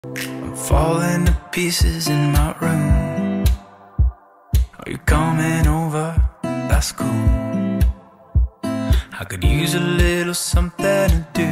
I'm falling to pieces in my room. Are you coming over? That's cool. I could use a little something to do.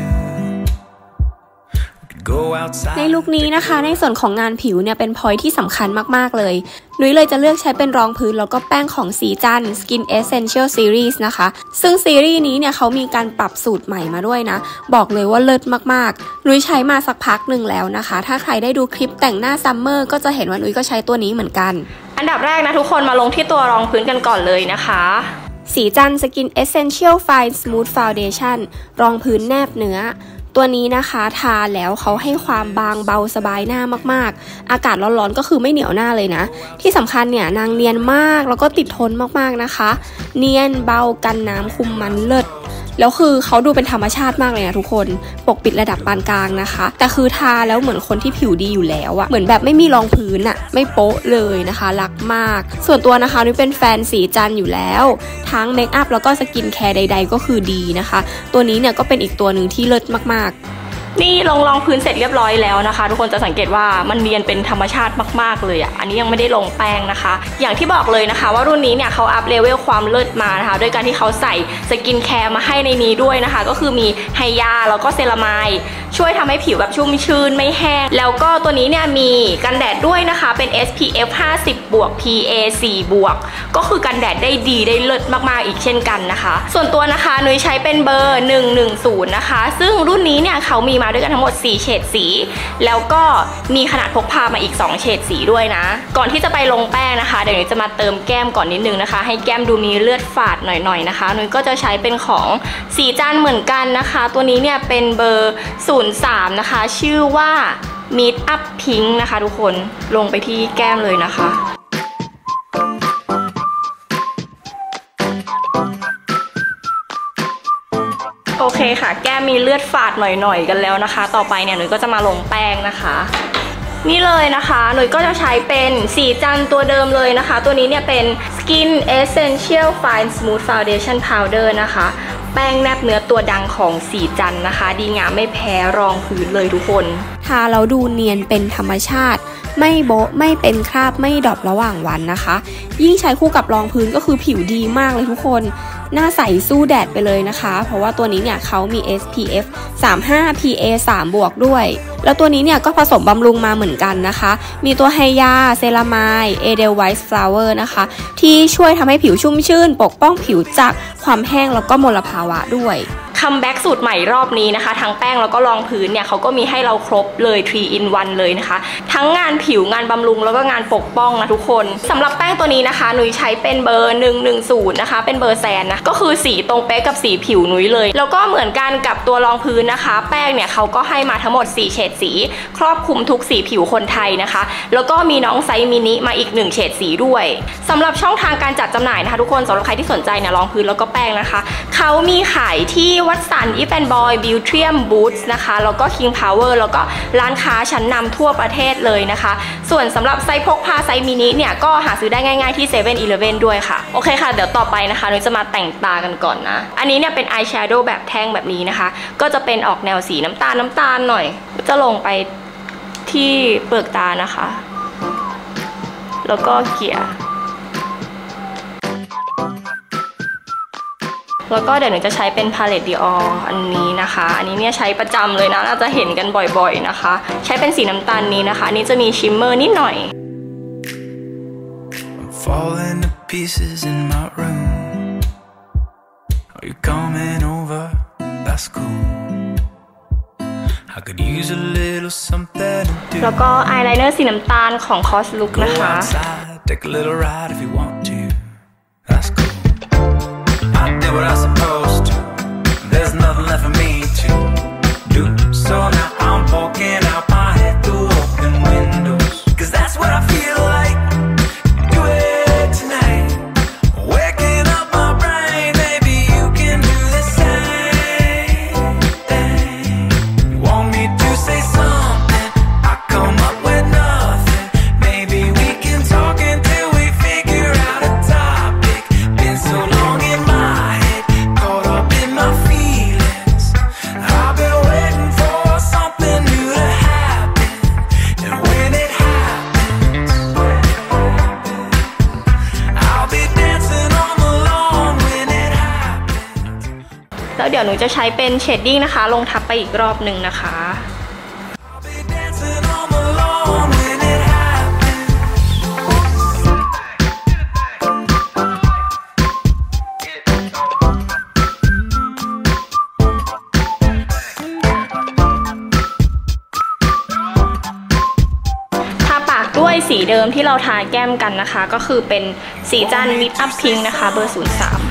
ในลุคนี้นะคะในส่วนของงานผิวเนี่ยเป็นพอยที่สำคัญมากๆเลยนุ้ยเลยจะเลือกใช้เป็นรองพื้นแล้วก็แป้งของสีจัน Skin Essential Series นะคะซึ่งซีรีส์นี้เนี่ยเขามีการปรับสูตรใหม่มาด้วยนะบอกเลยว่าเลิศมากๆนุ้ยใช้มาสักพักหนึ่งแล้วนะคะถ้าใครได้ดูคลิปแต่งหน้าซัมเมอร์ก็จะเห็นว่านุ้ยก็ใช้ตัวนี้เหมือนกันอันดับแรกนะทุกคนมาลงที่ตัวรองพื้นกันก่อนเลยนะคะสีจัน Skin Essential Fine Smooth Foundation รองพื้นแนบเนื้อตัวนี้นะคะทาแล้วเขาให้ความบางเบาสบายหน้ามากๆอากาศร้อนๆก็คือไม่เหนียวหน้าเลยนะที่สำคัญเนี่ยนางเนียนมากแล้วก็ติดทนมากๆนะคะเนียนเบากันน้ำคุมมันเลิศแล้วคือเขาดูเป็นธรรมชาติมากเลยนะทุกคนปกปิดระดับปานกลางนะคะแต่คือทาแล้วเหมือนคนที่ผิวดีอยู่แล้วอะเหมือนแบบไม่มีรองพื้นอะไม่โป๊ะเลยนะคะรักมากส่วนตัวนะคะนี่เป็นแฟนสีจันอยู่แล้วทั้งเมคอัพแล้วก็สกินแคร์ใดๆก็คือดีนะคะตัวนี้เนี่ยก็เป็นอีกตัวหนึ่งที่เลิศมากๆนี่ลงรองพื้นเสร็จเรียบร้อยแล้วนะคะทุกคนจะสังเกตว่ามันเนียนเป็นธรรมชาติมากๆเลยอ่ะอันนี้ยังไม่ได้ลงแป้งนะคะอย่างที่บอกเลยนะคะว่ารุ่นนี้เนี่ยเขาอัพเลเวลความเลิศมานะคะด้วยการที่เขาใส่สกินแคร์มาให้ในนี้ด้วยนะคะก็คือมีไฮยาแล้วก็เซรามายช่วยทำให้ผิวแบบชุ่มชื้นไม่แห้งแล้วก็ตัวนี้เนี่ยมีกันแดดด้วยนะคะเป็น SPF 50 บวก PA 4 บวกก็คือกันแดดได้ดีได้เลิศมากๆอีกเช่นกันนะคะส่วนตัวนะคะนุ้ยใช้เป็นเบอร์110นะคะซึ่งรุ่นนี้เนี่ยเขามีมาด้วยกันทั้งหมด4เฉดสีแล้วก็มีขนาดพกพามาอีก2เฉดสีด้วยนะก่อนที่จะไปลงแป้งนะคะเดี๋ยวนุ้ยจะมาเติมแก้มก่อนนิดนึงนะคะให้แก้มดูมีเลือดฝาดหน่อยๆนะคะนุ้ยก็จะใช้เป็นของสีจันเหมือนกันนะคะตัวนี้เนี่ยเป็นเบอร์03นะคะชื่อว่า Meet Up Pink นะคะทุกคนลงไปที่แก้มเลยนะคะโอเคค่ะแก้มมีเลือดฝาดหน่อยๆกันแล้วนะคะต่อไปเนี่ยหนูก็จะมาลงแป้งนะคะนี่เลยนะคะหนูก็จะใช้เป็นสีจันตัวเดิมเลยนะคะตัวนี้เนี่ยเป็น Skin Essential Fine Smooth Foundation Powder นะคะแป้งแนบเนื้อตัวดังของสีจันนะคะดีงามไม่แพ้รองพื้นเลยทุกคนทาแล้วดูเนียนเป็นธรรมชาติไม่โบ๊ะไม่เป็นคราบไม่ดรอประหว่างวันนะคะยิ่งใช้คู่กับรองพื้นก็คือผิวดีมากเลยทุกคนหน้าใสสู้แดดไปเลยนะคะเพราะว่าตัวนี้เนี่ยเขามี SPF 35 PA 3 บวกด้วยแล้วตัวนี้เนี่ยก็ผสมบำรุงมาเหมือนกันนะคะมีตัวไฮยาเซรามายเอเดลไวท์ฟลาวเวอร์นะคะที่ช่วยทำให้ผิวชุ่มชื่นปกป้องผิวจากความแห้งแล้วก็มลภาวะด้วยคัมแบ็กสูตรใหม่รอบนี้นะคะทั้งแป้งแล้วก็รองพื้นเนี่ยเขาก็มีให้เราครบเลย3 in 1เลยนะคะทั้งงานผิวงานบำรุงแล้วก็งานปกป้องนะทุกคนสำหรับแป้งตัวนี้นะคะนุ้ยใช้เป็นเบอร์110นะคะเป็นเบอร์แซนนะก็คือสีตรงเป๊ะกับสีผิวนุ้ยเลยแล้วก็เหมือนกันกับตัวรองพื้นนะคะแป้งเนี่ยเขาก็ให้มาทั้งหมด4เฉดสีครอบคลุมทุกสีผิวคนไทยนะคะแล้วก็มีน้องไซส์มินิมาอีก1เฉดสีด้วยสำหรับช่องทางการจัดจำหน่ายนะคะทุกคนสำหรับใครที่สนใจเนี่ยรองพื้นแล้วก็แป้งนะคะเขามีขายที่วัดสันอีฟแอนด์บอยบิวเทียมบูธนะคะแล้วก็ King Power แล้วก็ร้านค้าชั้นนำทั่วประเทศเลยนะคะส่วนสำหรับไซส์พกพาไซส์มินิเนี่ยก็หาซื้อได้ง่ายๆที่ 7-Eleven ด้วยค่ะโอเคค่ะเดี๋ยวต่อไปนะคะนุ้ยจะมาแต่งตากันก่อนนะอันนี้เนี่ยเป็นอายแชโดว์แบบแท่งแบบนี้นะคะก็จะเป็นออกแนวสีน้ำตาลหน่อยจะลงไปที่เปลือกตานะคะแล้วก็เกี่ยแล้วก็เดี๋ยวหนูจะใช้เป็นพาเลตดิออร์อันนี้นะคะอันนี้เนี่ยใช้ประจำเลยนะน่าจะเห็นกันบ่อยๆนะคะใช้เป็นสีน้ำตาลนี้นะคะอันนี้จะมีชิมเมอร์นิดหน่อย I'm falling to pieces in my room. Are you coming over? That's cool. I could use a little something to do. แล้วก็อายไลเนอร์สีน้ำตาลของคอสลุคนะคะ Take a little ride if you want to. That's cool.I did what I supposed to. There's nothing left for me to do. So now I'm poking out my head through open windows. Cause that's what I feel like. Do it tonight. Waking up my brain. Maybe you can do the same thing. You want me to say something? I come up with nothing. Maybe we can talk until we figure out a topic. Been so long in my feelings. I've been waiting for something new to happen. ดี๋ยวหนูจะใช้เป็นเชดดิ้งนะคะลงทับไปอีกรอบหนึ่งนะคะด้วยสีเดิมที่เราทาแก้มกันนะคะก็คือเป็นสีจันมิดอัพพิงค์นะคะเบอร์ 03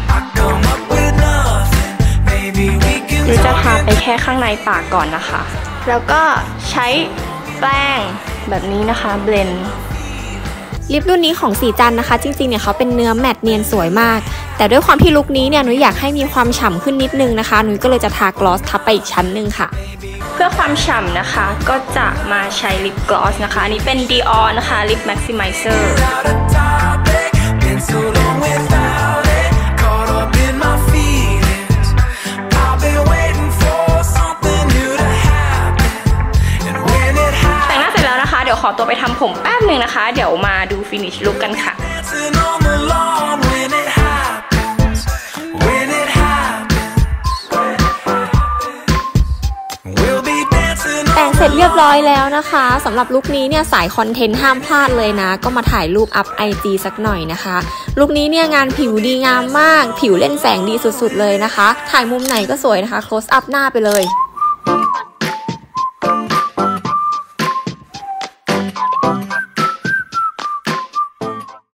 หรือจะทาไปแค่ข้างในปากก่อนนะคะแล้วก็ใช้แป้งแบบนี้นะคะเบลนด์ลิปรุ่นนี้ของสีจันนะคะจริงๆเนี่ยเขาเป็นเนื้อแมตต์เนียนสวยมากแต่ด้วยความที่ลุคนี้เนี่ยหนูอยากให้มีความฉ่ำขึ้นนิดนึงนะคะหนูก็เลยจะทากลอสทับไปอีกชั้นหนึ่งค่ะเพื่อความฉ่ำนะคะก็จะมาใช้ลิปกลอสนะคะอันนี้เป็น Dior นะคะลิป Maximizer แต่งหน้าเสร็จแล้วนะคะเดี๋ยวขอตัวไปทำผมแป๊บหนึ่งนะคะเดี๋ยวมาดู finish look กันค่ะแต่งเสร็จเรียบร้อยแล้วนะคะสำหรับลุคนี้เนี่ยสายคอนเทนต์ห้ามพลาดเลยนะก็มาถ่ายรูปอัพ IG สักหน่อยนะคะลุคนี้เนี่ยงานผิวดีงามมากผิวเล่นแสงดีสุดๆเลยนะคะถ่ายมุมไหนก็สวยนะคะ close up หน้าไปเลย